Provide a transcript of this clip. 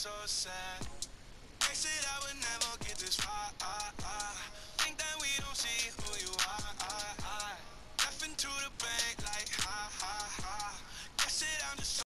so sad. They said I would never get this far. Think that we don't see who you are. Laughing to the bank like ha ha ha. Guess it I'm just